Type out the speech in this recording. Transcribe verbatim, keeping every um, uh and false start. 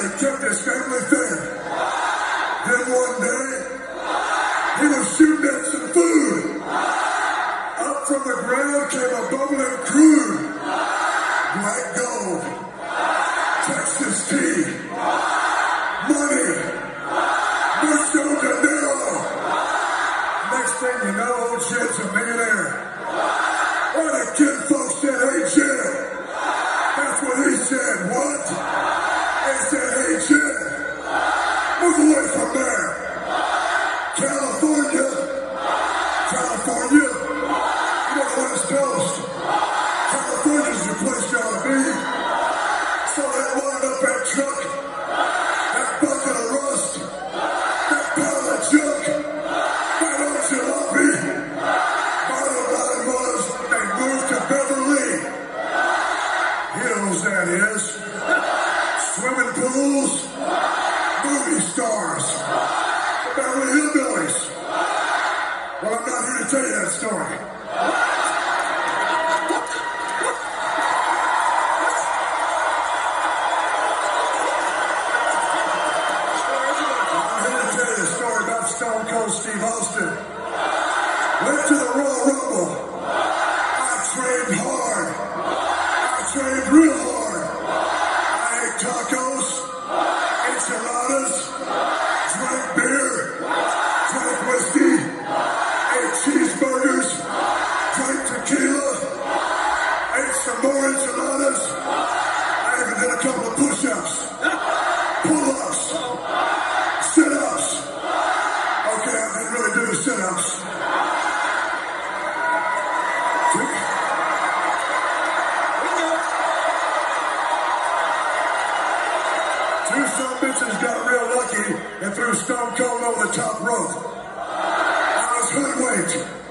he kept his family fed. Then one day, he was shooting at some food. Up from the ground came a bubbling crude. Black gold, Texas tea, money, mucho dinero. Next thing you know, old Jed's a millionaire. Or the kid folks said, hey Jed. That's what he said. What? He said, hey Jed, move away from there. California, California, you know the West Coast. California's the place you ought to be. So that wound up that truck, that bucket of rust, that pile of junk, that old jalopy. Bottom line was, they moved to Beverly Hills, that is. Swimming pools, movie stars, the Beverly Hillbillies. Well, I'm not here to tell you that story. Stone Cold Steve Austin went to the Royal Rumble. I trained hard. I trained real hard. I ate tacos, enchiladas, drank beer, drank whiskey, ate cheeseburgers, drank tequila, ate some more enchiladas. I even did a couple of push-ups, pull-ups, sit-ups. Okay, I didn't really do the sit-ups. Two, two some bitches got real lucky and threw Stone Cold over the top rope. I was hoodwinked.